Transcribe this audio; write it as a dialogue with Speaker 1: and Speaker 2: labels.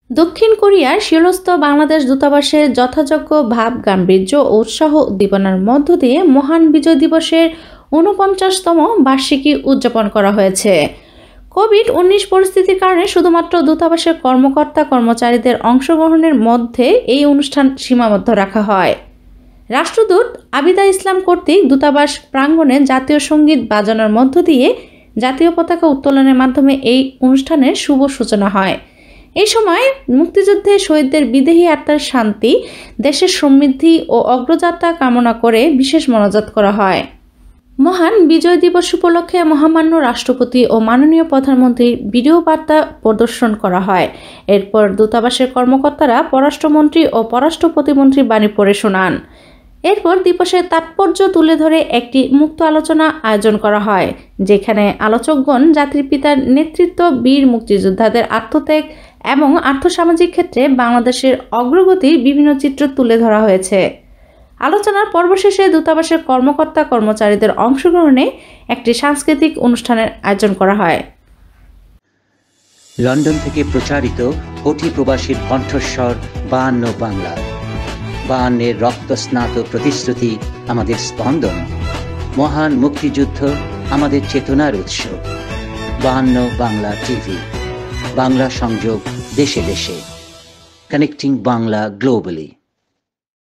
Speaker 1: দক্ষিণ কোরিয়ার সিওলস্থ বাংলাদেশ দূতাবাসে যথাযোগ্য ভাব গাম্ভীর্য ও উৎসাহ উদ্দীপনার মধ্য দিয়ে মহান বিজয় দিবসের ৪৯তম বার্ষিকী উদযাপন করা হয়েছে। কোভিড-১৯ পরিস্থিতির কারণে শুধুমাত্র দূতাবাসের কর্মকর্তা কর্মচারীদের অংশগ্রহণের মধ্যে এই অনুষ্ঠান সীমাবদ্ধ রাখা হয়। রাষ্ট্রদূত আবিদা ইসলাম কর্তৃক দূতাবাস প্রাঙ্গণে জাতীয় সঙ্গীত বাজানোর মধ্য দিয়ে জাতীয় পতাকা উত্তোলনের মাধ্যমে এই অনুষ্ঠানের শুভ সূচনা হয়। এই সময় মুক্তিযুদ্ধে শহীদদের বিদেহী আত্মার শান্তি, দেশের সমৃদ্ধি ও অগ্রযাত্রা কামনা করে বিশেষ মোনাজাত করা হয়। মহান বিজয় দিবস উপলক্ষে মহামান্য রাষ্ট্রপতি ও মাননীয় প্রধানমন্ত্রীর ভিডিও বার্তা প্রদর্শন করা হয়। এরপর দূতাবাসের কর্মকর্তারা পররাষ্ট্রমন্ত্রী ও পররাষ্ট্র প্রতিমন্ত্রীর বাণী পড়ে শোনান। এরপর দিবসের তাৎপর্য তুলে ধরে একটি মুক্ত আলোচনা আয়োজন করা হয়, যেখানে আলোচকগণ জাতির পিতার নেতৃত্ব, বীর মুক্তিযোদ্ধাদের আত্মত্যাগ এবং আর্থসামাজিক ক্ষেত্রে বাংলাদেশের অগ্রগতির বিভিন্ন চিত্র তুলে ধরা হয়েছে। আলোচনার পর্ব শেষে দূতাবাসের কর্মকর্তা কর্মচারীদের অংশগ্রহণে একটি সাংস্কৃতিক অনুষ্ঠানের আয়োজন করা হয়।
Speaker 2: লন্ডন থেকে প্রচারিত কোটি প্রবাসীর কণ্ঠস্বর ৫২ বাংলা। ৫২-এর রক্তস্নাত প্রতিশ্রুতি আমাদের স্পন্দন। মহান মুক্তিযুদ্ধ আমাদের চেতনার উৎস। ৫২ বাংলা টিভি, বাংলা সংযোগ দেশে দেশে, কানেক্টিং বাংলা গ্লোবালি।